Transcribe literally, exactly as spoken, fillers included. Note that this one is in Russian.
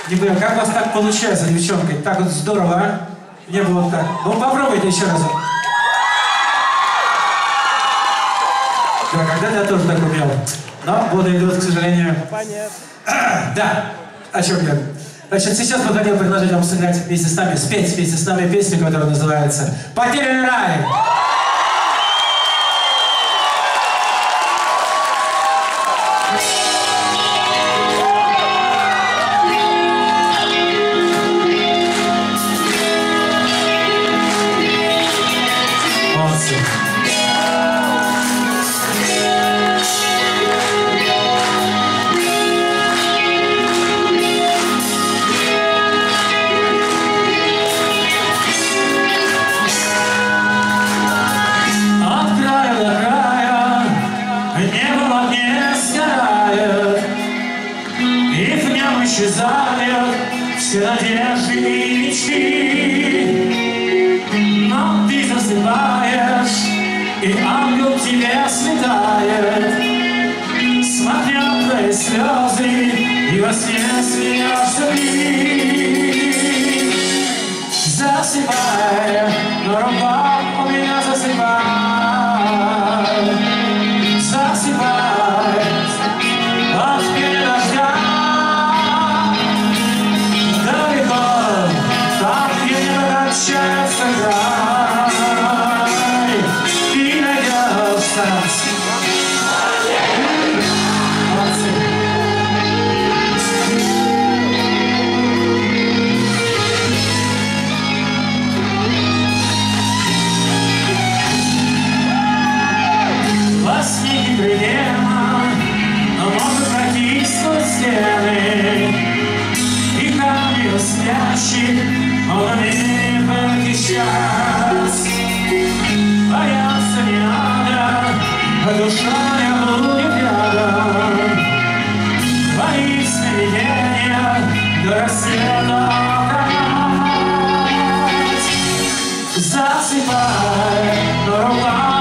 Не понимаю, как у вас так получается, девчонка? Так вот здорово, а? Не было вот так. Ну попробуйте еще раз. Да, когда-то я тоже так умел. Но годы идут, к сожалению. Да, о чем я? Значит, сейчас бы хотел предложить вам сыграть вместе с нами, спеть вместе с нами песню, которая называется «Потерянный рай». Исчезают все надежды и мечты, но ты засыпаешь, и ангел к тебе слетает, смотря на твои слезы, и во сне смеешься ты. Засыпай, но рука у меня засыпай, засыпай, от пени дождя. Счастье край, ты найдешься. Во сне непременно, но может пройти сквозь стены, и камни спящих он умеет похищать. Бояться не надо, а душа не будет рядом. Твои сновидения до рассвета охранять. Засыпай, но рука